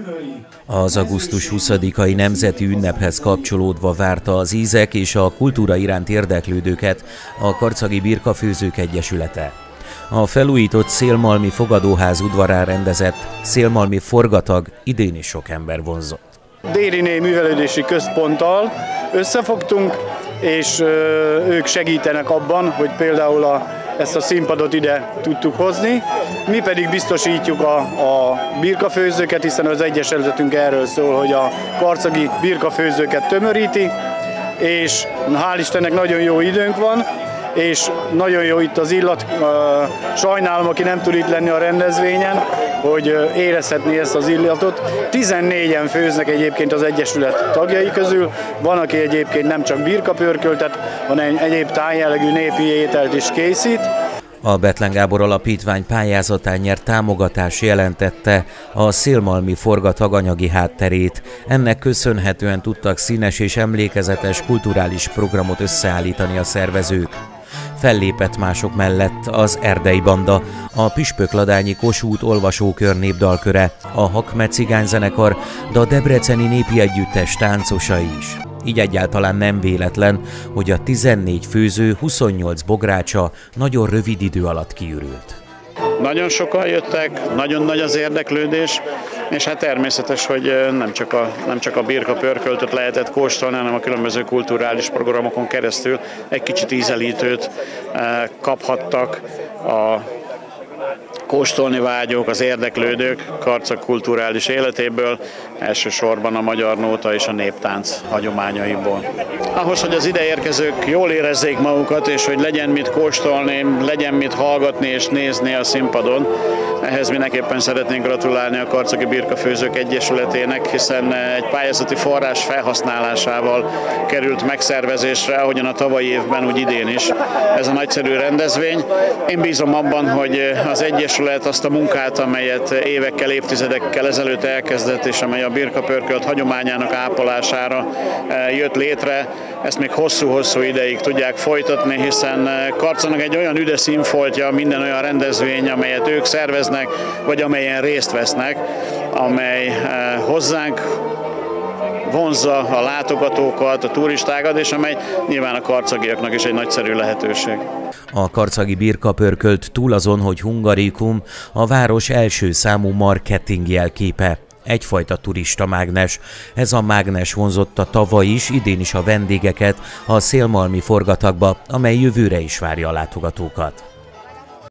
Az augusztus 20-ai nemzeti ünnephez kapcsolódva várta az ízek és a kultúra iránt érdeklődőket a Karcagi Birkafőzők Egyesülete. A felújított Szélmalmi fogadóház udvarán rendezett szélmalmi forgatag idén is sok ember vonzott. Dériné művelődési központtal összefogtunk, és ők segítenek abban, hogy például ezt a színpadot ide tudtuk hozni. Mi pedig biztosítjuk a birkafőzőket, hiszen az egyesületünk erről szól, hogy a karcagi birkafőzőket tömöríti, és hál' Istennek nagyon jó időnk van, és nagyon jó itt az illat. Sajnálom, aki nem tud itt lenni a rendezvényen, hogy érezhetné ezt az illatot. 14-en főznek egyébként az Egyesület tagjai közül, van, aki egyébként nem csak birkapörköltet, hanem egyéb tájjellegű népi ételt is készít. A Bethlen Gábor Alapítvány pályázatán nyert támogatás jelentette a szélmalmi forgatag anyagi hátterét. Ennek köszönhetően tudtak színes és emlékezetes kulturális programot összeállítani a szervezők. Fellépett mások mellett az Erdei Banda, a Püspökladányi Kossuth olvasókör népdalköre, a Hakme cigányzenekar, de a debreceni népi együttes táncosai is. Így egyáltalán nem véletlen, hogy a 14 főző 28 bográcsa nagyon rövid idő alatt kiürült. Nagyon sokan jöttek, nagyon nagy az érdeklődés, és hát természetes, hogy nem csak a birkapörköltöt lehetett kóstolni, hanem a különböző kulturális programokon keresztül egy kicsit ízelítőt kaphattak a kóstolni vágyók, az érdeklődők Karcag kulturális életéből, elsősorban a magyar nóta és a néptánc hagyományaiból. Ahhoz, hogy az ideérkezők jól érezzék magukat, és hogy legyen mit kóstolni, legyen mit hallgatni és nézni a színpadon, ehhez mindenképpen szeretnénk gratulálni a Karcagi Birkafőzők Egyesületének, hiszen egy pályázati forrás felhasználásával került megszervezésre, ahogyan a tavalyi évben, úgy idén is ez a nagyszerű rendezvény. Én bízom abban, hogy az Egyesület azt a munkát, amelyet évekkel, évtizedekkel ezelőtt elkezdett, és amely a birkapörkölt hagyományának ápolására jött létre, ezt még hosszú-hosszú ideig tudják folytatni, hiszen Karcagnak egy olyan üde színfoltja, minden olyan rendezvény, amelyet ők szerveznek, vagy amelyen részt vesznek, amely hozzánk vonzza a látogatókat, a turistákat, és amely nyilván a karcagiaknak is egy nagyszerű lehetőség. A karcagi birkapörkölt túl azon, hogy hungarikum, a város első számú marketing jelképe. Egyfajta turista mágnes. Ez a mágnes vonzotta tavaly is, idén is a vendégeket a szélmalmi forgatagba, amely jövőre is várja a látogatókat.